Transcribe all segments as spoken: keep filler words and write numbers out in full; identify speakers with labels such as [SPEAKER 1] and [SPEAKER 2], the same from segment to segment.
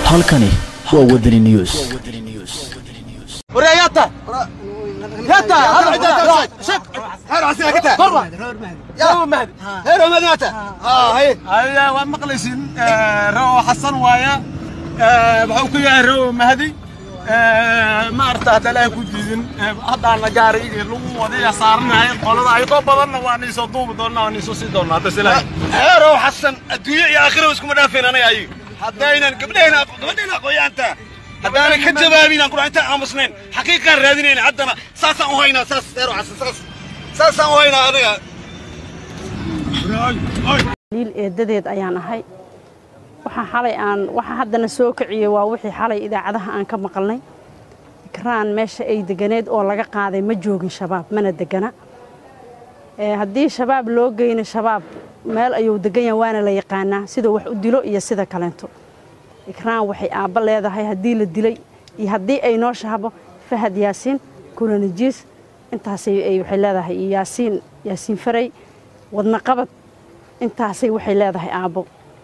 [SPEAKER 1] halkani waa Wadani News.
[SPEAKER 2] ورياتا ياتا هذا شك هذا عسير كده يا مهدي هذا مهدي اه هي هيا ومقلسين رو حسن وايا بحو كيا رو مهدي ما ارتحت لا كجيدين هذا انا جاري لو ودي صارناي قولدا اي تو بدن واني سو دوب دونا واني سو سي دونا بسلا رو حسن الدنيا يا اخر اسكو مدافين انا اي حدينا قبلينا قبلينا قويانتا هذا كجوابين أقول أنت عمسنين حقيقة رادين عندنا ساسا وهينا ساس ترى عس ساس ساسا وهينا هذا
[SPEAKER 3] ليل إدديد أيانا هاي وح حالي أن وح حدنا سوق عيوا ووحي حالي إذا عدها أن كم قلني كران ماشي أي دجناد أو لقى قاعدة مجوجين شباب من الدجنا هدي شباب لوجين الشباب مال أيو دجنا وأنا لا يقانا سيدا وح أدلو يا سيدا كلنتو إكران وحي أبل هذا هاي هدي للدلي يهدي أي نوع شهبه فهد ياسين كل نجيس أنت هسي أي وحي هذا هي ياسين ياسين فري والنقبت أنت هسي وحي هذا هي أبو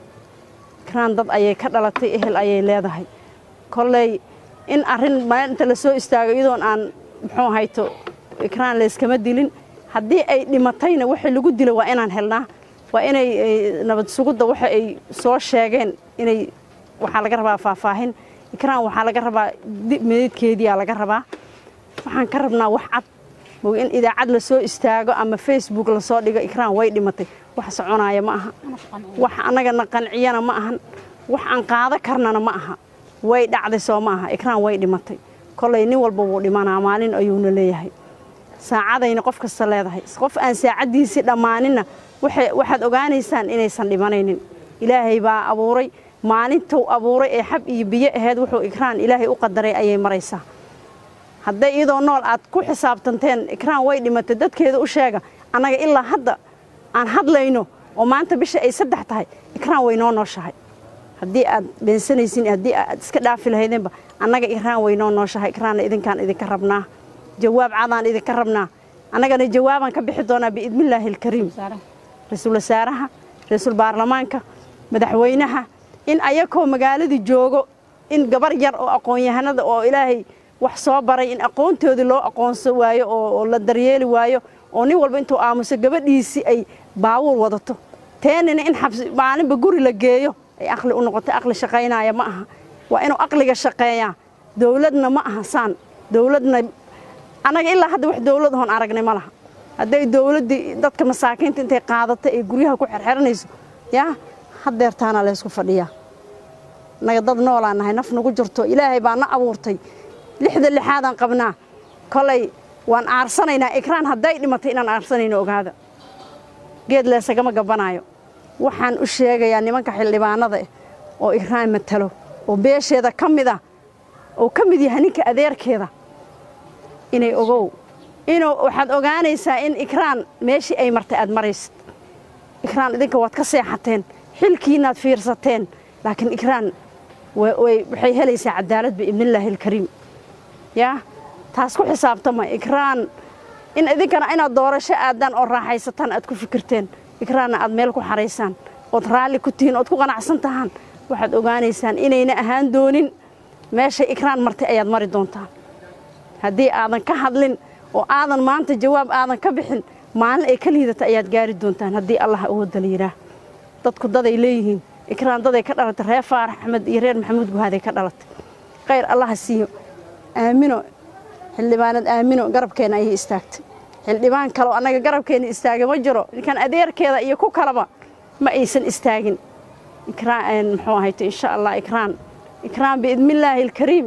[SPEAKER 3] إكران ضد أي كدلتي إهل أي هذا هي كل إن أرن ما أنت لسه استعجلون عن محو هايتو إكران ليس كمدلين هدي أي لمتين وحي لجود دلوا وإن هلنا وإن نبض سقوط وحي أي صور شاجين إني waxaa laga rabaa faahfaahin ikraan waxaa laga rabaa meedkeedii laga rabaa waxaan ka rabnaa wax cad oo in idaacad la soo istaago ama Facebook la soo dhigo ikraan way dhimatay wax soconaya ma aha wax anaga naqanciyana ma ahan wax aan qaada karnana ma aha way dhacday soo ma aha ikraan way dhimatay kolay nin walba wuu dhimanaa maalin ayuuna leeyahay saacadayna qof kasta leedahay qof aan saacadiisi dhamaanina waxaad ogaanaysaan inaysan dhimanaynin ilaahay baa abuuray maalintuu abuuray ee xab iyo biyo ahayd wuxuu ikraan ilaahay u qadaray ayay maraysaa hadday iyadoo nool aad ku xisaabtanteen ikraan way dhimatay dadkeeda u sheega anaga ilaa hadda aan hadlayno oo maanta bisha ay saddex tahay ikraan way noo nooshahay haddii aad beensanaysiin haddii aad iska dhaafi lahaydeenba annaga ikraan way noo nooshahay ikraanna idinkaan idinka rabnaa jawaab cadaan idinka rabnaa annagana jawaabaan ka bixi doonaa biidnillaahi alkariim rasuul wasaaraha rasuul baarlamaanka madaxweynaha in ayakoo magaaladii joogo in gabar yar oo aqoon-yahanada oo ilaahay wax soo baray in aqoontoodii loo aqoonsan waayo oo la daryeeli waayo oo nin walba intuu aamuso gabadhiisii ay baawur wadato teenina in xabsi maalinba guri la geeyo ay aqli u noqotay aqli shaqaynaya ma aha waa inuu aqliga shaqeeyaa dawladna ma aha saan dawladna anaga ilaa hadda wax dawlad hoon aragnay ma laha hadday dawladii dadka masaakiinta intay qaadato ee guryaha ku xirxiranayso yaa hadeertaana la isku fadhiyaa naga dad noolaan nahay naf nagu jirto ilaahay baa na abuurtay lixda lixaadan qabnaa kolay waan aarsanaynaa ikraan hadday dhimatay inaan aarsanayno ogaada geed leesagama gabanaayo waxaan u sheegayaa nimanka xildhibaanada oo ikraan matalo oo beesheeda ka mid ah oo ka mid yahay ninka adeerkeeda inay ogow inuu waxaad ogaanaysaa in ikraan meeshii ay martay aad maraysid ikraan idinka waad ka seexateen xilkiinaad fiirsateen laakiin ikraan waxay helaysaa cadaalad biidnillaahi alkariim yaa taas ku xisaabtama ikraan in idinkana inaad doorasho aadaan oo raaxaysataan aad ku fikirteen ikraanna aad meel ku xaraysaan ood raalli ku tihiin ood ku qanacsan tahaan waxaad ogaanaysaan inayna ahaan doonin meeshay ikraan martay ayaad mari doontaan haddii aadan ka hadlin oo aadan maanta jawaab aadan ka bixin maalin ay ka liidata ayaad gaari doontaan haddii allah ugu daliiraa dadku daday leeyihiin ikraan daday ka dhalatay reer faarax axmed iyo reer maxamuud guhaaday ka dhalatay khayr allah siiyo aamino xildhibaanad aamino garabkeena ayay istaagtay xildhibaan kale oo annaga garabkeena istaagay ma jiro ninkan adeerkeeda iyo ku kalaba ma aysan istaagin ikraan muxuu ahayto insha allah ikraan ikraan biidnillaahi alkariim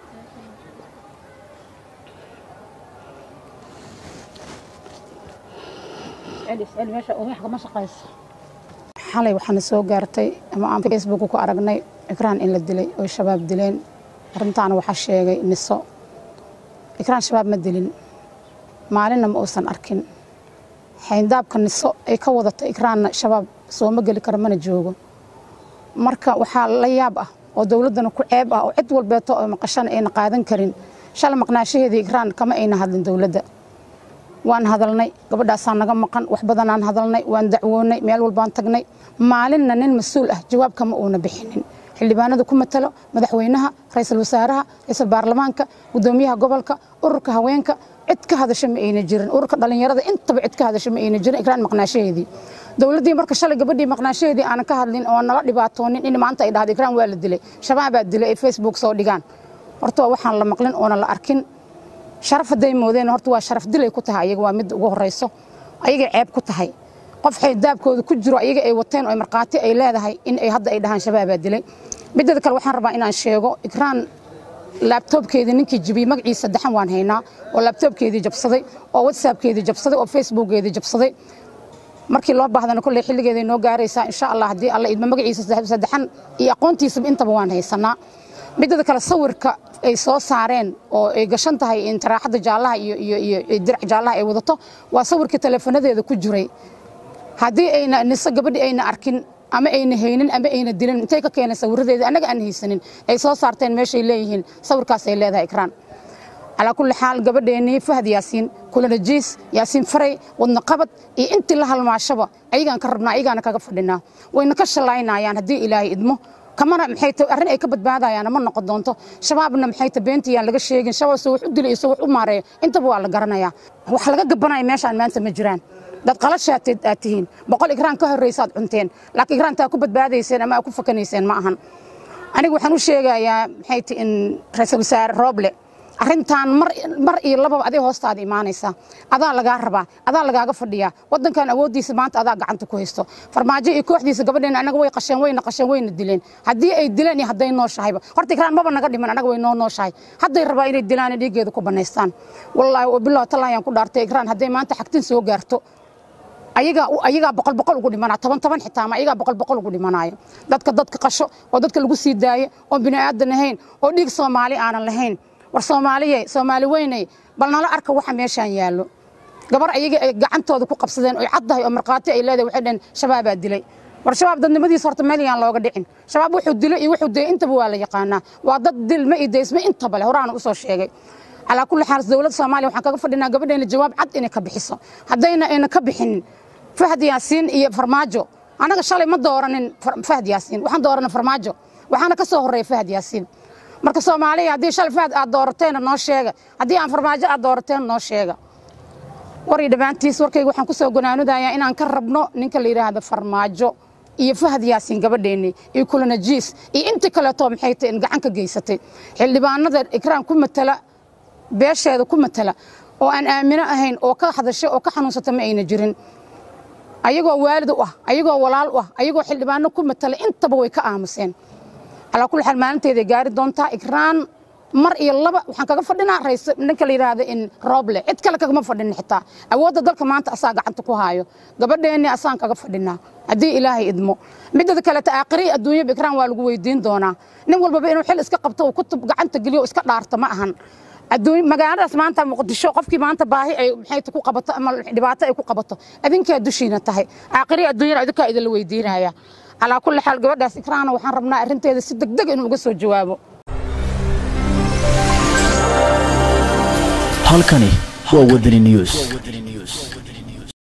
[SPEAKER 4] xalay waxaan soo gaartay ama aan Facebook ku aragnay ikraan in la dilay oo shabaab dileen arintaana waxa sheegay niso ikraan shabaab ma dilin maalinna ma uusan arkin xayndaabka niso ay ka wadatay ikraanna shabaab soo ma gali karo mana joogo marka waxa la yaab ah oo dawladana ku ceeb ah oo cid walbeeto oo maqashan ayna qaadan karin shal maqnaashaheedii ikraan kama ayna hadlin dawladda waan hadalnay gabadhaasaan naga maqan wax badan aan hadalnay waan dacwoonay meel walbaan tagnay maalinna nin mas'uul ah jawaab kama uuna bixinin xildhibaanada ku matalo madaxweynaha ra'iisul wasaaraha ra'iisul baarlamaanka gudoomiyaha gobolka ururka haweenka cid ka hadasho ma ayna jirin ururka dhalinyarada intaba cid ka hadasho ma ayna jirin ikraan maqnaashadeedii dawladii marka shalay gabadhii maqnaashadeedii aan ka hadlin oo naga dhibaatoonin in maanta ay dhahdo ikraan waa la dilay shabaab baa dilay ay Facebook soo dhigaan horta waxaan la maqlin oo la arkin sharaf haday moodeen horta waa sharaf dilay ku tahay ayaga waa mid ugu horeyso ayaga ceeb ku tahay qof xeedaabkooda ku jiro ayaga ay wateen oo marqaati ay leedahay in ay hadda ay dhahan shabaab baa dilay midda kale waxaan rabaa inaan sheego ikraan laptopkeedii ninkii jibiyay magaciisa saddexan waan haynaa oo laptopkeedii jabsaday oo whatsappkeedii jabsaday oo facebookgeedii jabsaday markii loo baahdana kulay xilligeeda inoo gaaraysa insha Allah hadii Allah idma magaciisa saddexan iyo aqoontiisa intaba waan haysanaa midda kale sawirka ay soo saareen oo ay gashan tahay in taraaxada jaalaha iyo iyo iyo dirac jaalaha ay wadato waa sawirka teleefanadeeda ku jiray hadii ayna nisa gabadhi ayna arkin ama ayna haynin ama ayna dilin intay ka keenay sawiradeeda anaga aan haysanin ay soo saarteen meeshay leeyihiin sawirkaas ay leedahay ikraan على كل حال قبل فهد ياسين كل رجيس ياسين فري والنقبض إيه أنت لها المعشبة أيجان كربنا أيجان كقفلنا وإنكش الله ينا يعني هدي إلهي إدمه كمان محيط أرن أي كبد بعدها يعني ما نقدونته شبابنا محيط بنتي يعني لقى شيء شباب سووا حد اللي يسووا أماره أنت بوا على قرنا يا وحلقة قبنا يمشي عن ما أنت مجران ده قلش أتين بقول إكران كهر رئيسات عنتين لكن إكران تأكل بعدها يسين ما أكون فكني يسين معهن أنا وحنو شيء يا محيط إن رئيس وزراء روبلي arrintan mar mar iyo laba aday hoostaada iimaanaysa adaa laga rabaa adaa lagaaga fadhiya wadankan awoodiisa maanta adaa gacanta ku haysto farmaajo iyo kooxdiisa gabadheena anaga way qasheen wayna qasheen wayna dileen hadii ay dileen iyo haday noo shahayba horta ikraan maba naga dhiman anaga way noo noo shahay haday rabaa inay dilaan dhiigeedu ku banaystaan wallahi oo billaah talaayan ku dhaartay ikraan haday maanta xagtin soo gaarto ayaga ayaga boqol boqol ugu dhimanaa toban toban xitaa ma ayaga boqol boqol ugu dhimanaayo dadka dadka qasho oo dadka lagu sii daayo oo bini aadan ahayn oo dhiig Soomaali aanan lahayn war Soomaaliye Soomaali weynay bal nala arka waxa meeshan yaalo gabar ayaga ay gacantooda ku qabsadeen oo caddahay oo marqaati ay leedahay waxay dhan shabaab aa dilay war shabaab dadnimadiisa horta meel yaan looga dhicin shabaab wuxuu dilay iyo wuxuu deey intaba waa la yaqaanaa waa dad dil ma ideysma inta bale horaan u soo sheegay ala kulli xaal dawladda Soomaaliya waxaan kaga fadhinaa gabadheena jawaab cad inay ka bixiso hadayna ayna ka bixin Fahad Yaasiin iyo Farmaajo anaga shalay ma dooranin Fahad Yaasiin waxaan dooranay Farmaajo waxaana ka soo horeeyay Fahad Yaasiin marka Soomaaliya hadii shal Fahad aad doorateen noo sheega hadii aan Farmaajo aad doorateen noo sheega wari dhabaantiis warkayga waxaan ku soo gonaanudaya inaan ka rabno ninka la yiraahdo Farmaajo iyo Fahad Yaasiin gabadheeni iyo kulana jiis iyo inta kale too maxay tahay in gacan ka geysatay xildhibaanada ikraan ku matala beesheeda ku matala oo aan aamino ahayn oo ka hadashay oo ka xanuunsata ma ayna jirin ayagoo waalid u ah ayagoo walaal u ah ayagoo xildhibaano ku matala intaba way ka aamuseen على كل حال ما أنت إذا قاري دونتا إكران مر يلا وحن كذا فدنا رئيس نكلي هذا إن رابله إتكلم كذا ما فدنا حتى أود ذلك ما أنت أساق عن تكوهايو قبل ده إني أسان كذا فدنا أدي إلهي إدمو مدة ذلك تأقري الدنيا بإكران والجو يدين دونا نقول ببينه حل إسك قبته وكتب عن تجليه إسك دارت معهن الدنيا ما قاعد أسمع أنت مقدشوا قف كي ما أنت باهي حيث تكو قبته أما دبعته يكو قبته أدين كدشينا تهي أقري الدنيا إذا كإذا اللي يدين هيا على كل حال قبل إكران وحن ربنا أرنتي صدق دق إنه قصوا جوابه.
[SPEAKER 1] halkani waa Wadani News.